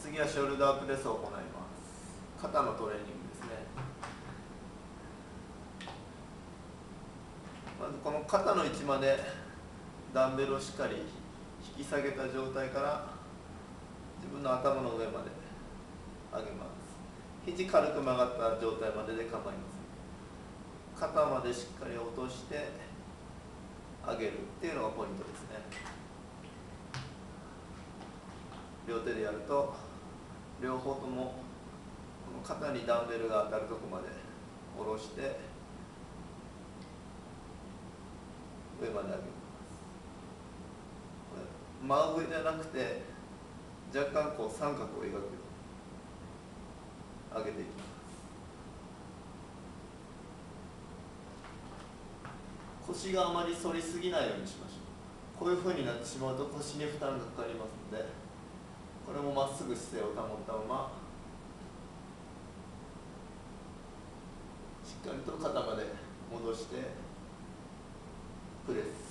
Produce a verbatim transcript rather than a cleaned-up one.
次はショルダープレスを行います。肩のトレーニングですね。まずこの肩の位置までダンベルをしっかり引き下げた状態から自分の頭の上まで上げます。肘軽く曲がった状態までで構いません。肩までしっかり落として上げるっていうのがポイントですね。両手でやると両方ともこの肩にダンベルが当たるところまで下ろして上まで上げます。真上じゃなくて若干こう三角を描くように上げていきます。腰があまり反りすぎないようにしましょう。こういうふうになってしまうと腰に負担がかかりますので、これもまっすぐ姿勢を保ったまましっかりと肩まで戻してプレス。